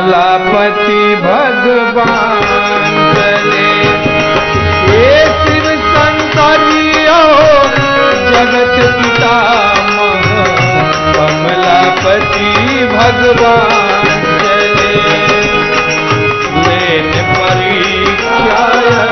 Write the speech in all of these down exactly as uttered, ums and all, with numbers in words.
कमलापति भगवान चले। ये शिव शंकरियो जगत पितामह कमलापति भगवान चले। लेन परीक्षा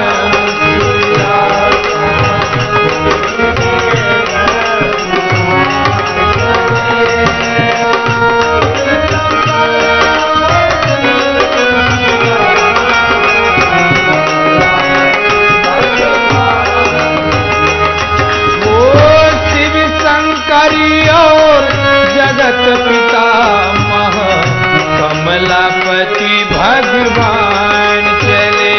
और जगत पितामह कमलापति भगवान चले।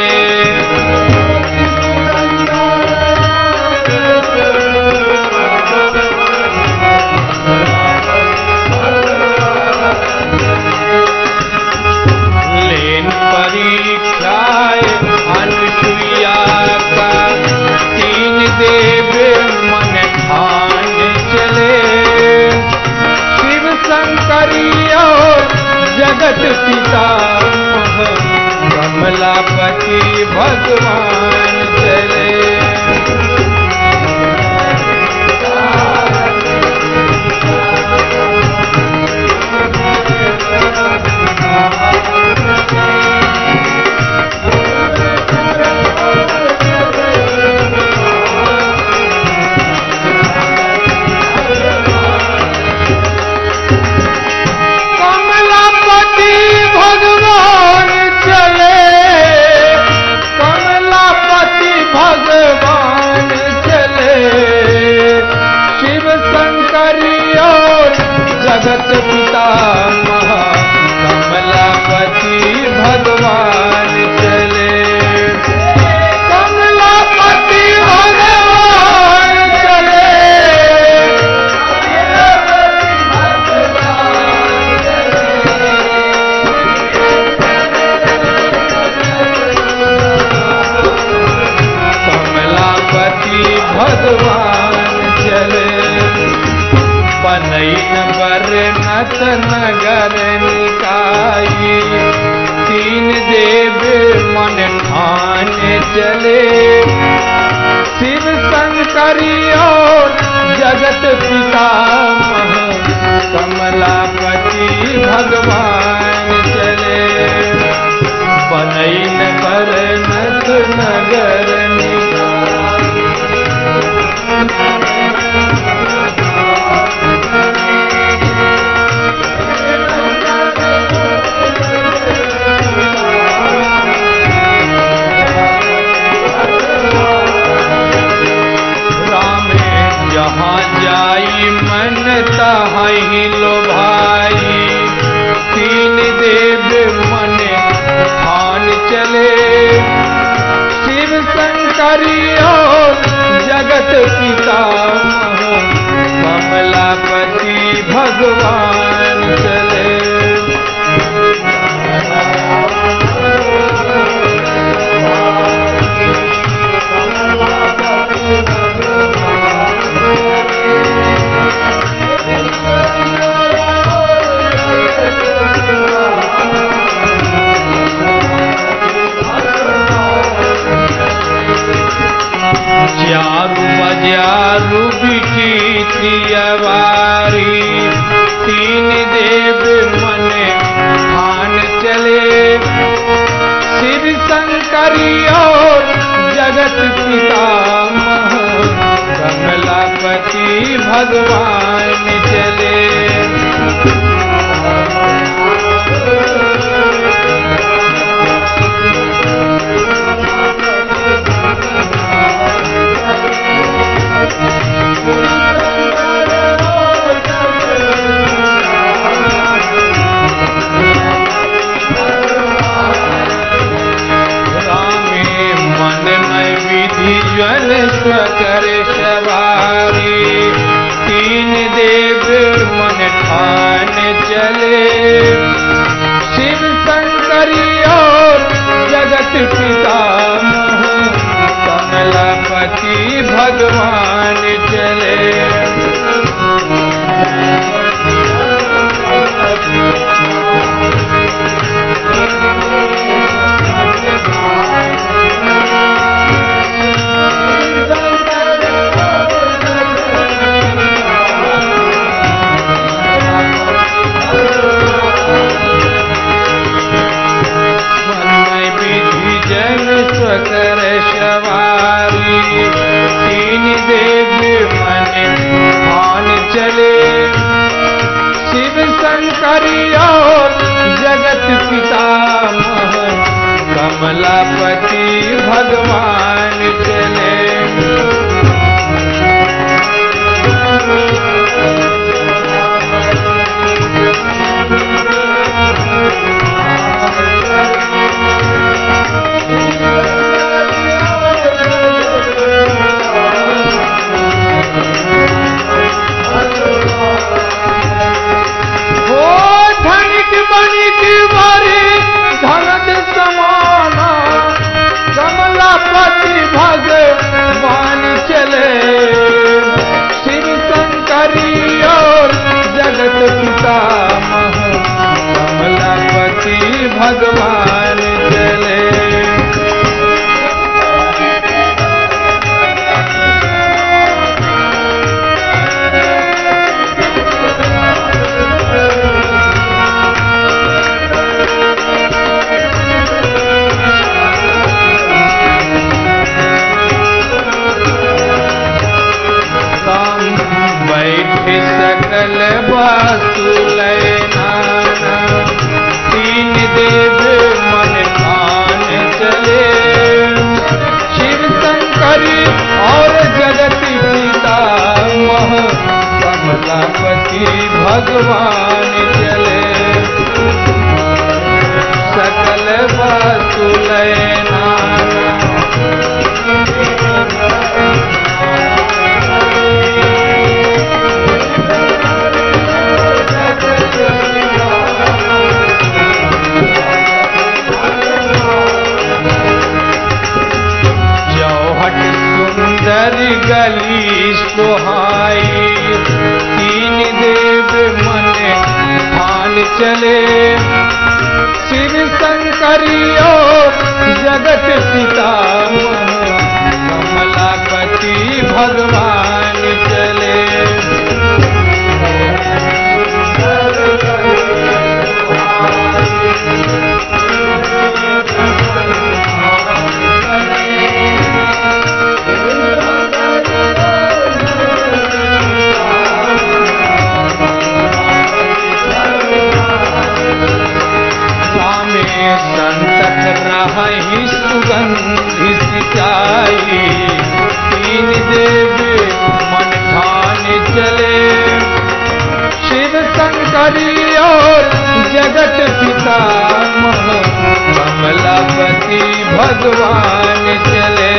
लेन परीक्षाए अनुसुईया का तीन देव मन ठान चले। शिव शंकरियो जगत पितामह कमलापति भगवान चले। भगवान चले, कमलापति भगवान चले। शिव शंकरियो जगत पितामह कमलापति भगवान चले। कमलापति भगवान चले। भगवान चले। बनैन बरनत नगर निकाई तीन देव मन ठान चले। शिव शंकरियो जगत पितामह कमलापति भगवान चले। बनैन बरनत नगर तहि लो भाई तीन देव मन ठान चले। शिव शंकरियो जगत पितामह कमलापति भगवान चले। चारु बजारु बिचित्रियवारी तीन देव मन ठान चले। शिव शंकरियो जगत पितामह कमलापति भगवान चले। जन कर सवारी तीन देव भगवान चले। बनिक बारी धनत समाना कमलापति भगवान चले। शिव शंकरी और जगत पितामह कमलापति भगवान चले। सकल वासुलैना तीन देव मन ठान चले। शिव शंकरी और जगत पितामह कमलापति भगवान चले। सकल वासुलैना गली सुहाई तीन देव मन ठान चले। शिव शंकरी और जगत पितामह कमलापति भगवान चले। संतत रही सुगंधि सिंचाई तीन देव मन ठान चले। शिव शंकरी और जगत पितामह कमलापति भगवान चले।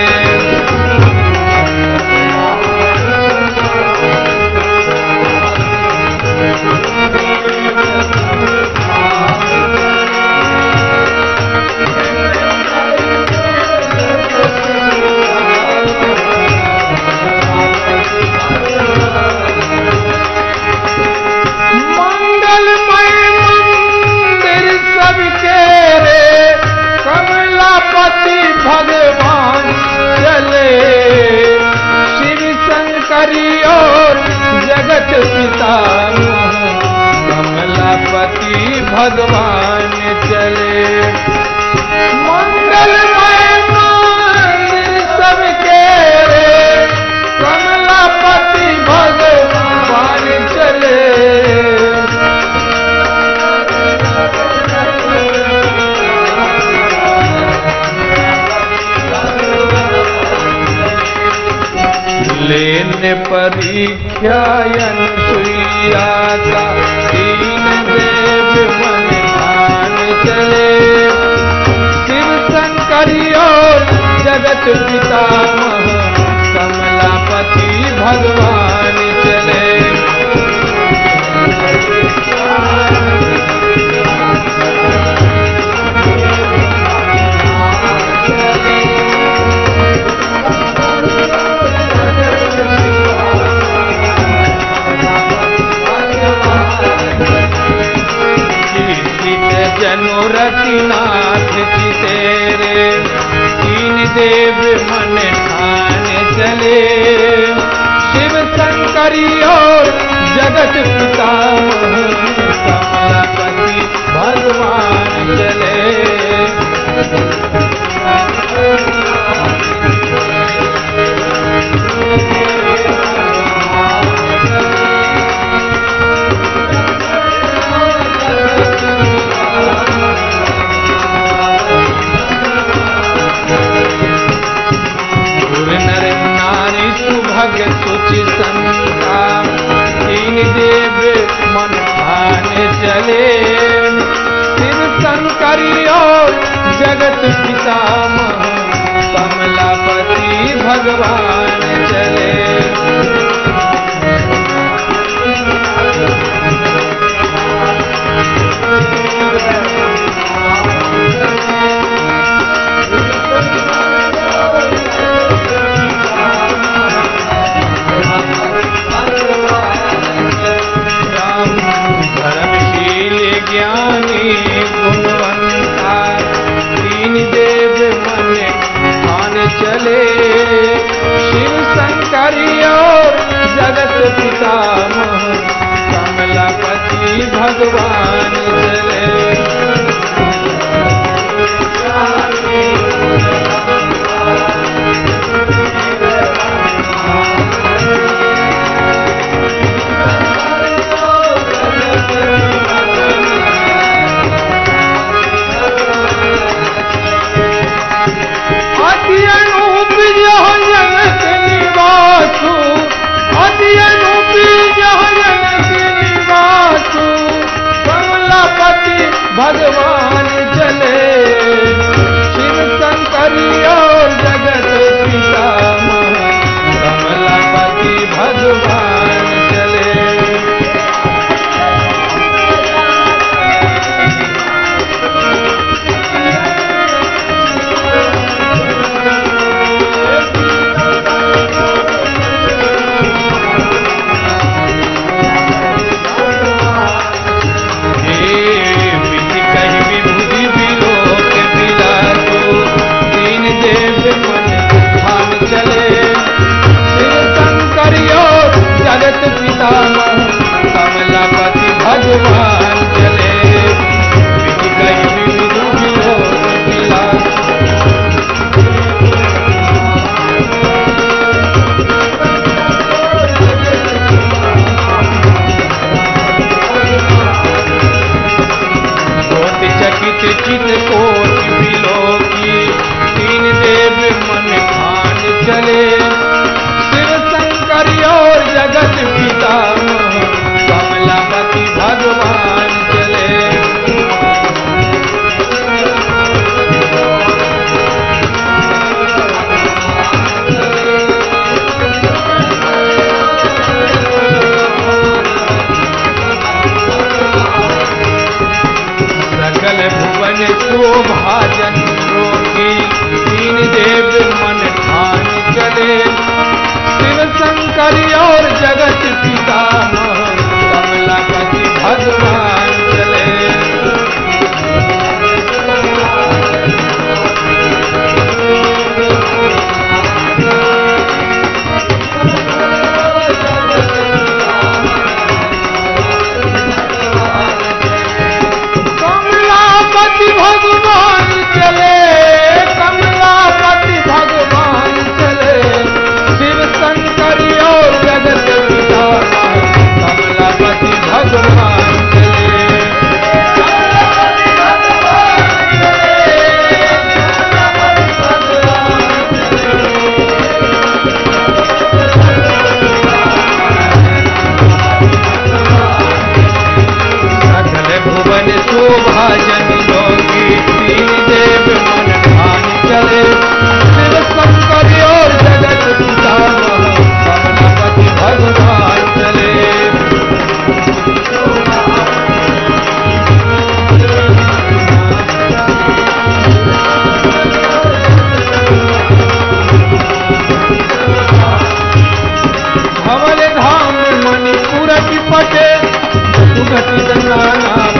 भगवान चले। शिव शंकरी और जगत पितामह कमलापति भगवान चले। मंगलमय मंदिर सबके रे कमलापति भगवान चले। लेने परीक्षा अनसुईया का तीन देव मन ठान चले। शिव शंकरी और जगत पितामह कमलापति भगवान चले। जनुरतिनाथ जी तेरे तीन देव मन ठान चले। शिव शंकरी और जगत पितामह कमलापति भगवान चले। जगत पितामह कमलापति भगवान चले। ज्ञानी गुणवंता तीन देव मन ठान चले। शिव शंकरी और जगत पितामह कमलापति भगवान चले। भगवान चले। शिव शंकरी और जगत पितामह कमलापति भगवान चले। चित कोटि बिलोकी तीन देव मन ठान चले। शिव शंकरी और जगत पितामह कमलापति भगवान चले। सकल भुवन शोभाजन रोगी तीन देव मन ठान चले। शिव शंकरी और जगत पितामह कमलापति भगवान चले। भगवान चले। कमलापति भगवान चले। शिव शंकरी और जगत पितामह कमलापति भगवान चले। सकल भुवन शोभाजन तीन देव मन ठान चले। शिव शंकरी और जगत पितामह कमलापति भगवान चले। धवल धाम मणिपुर की पटे सुगति नाना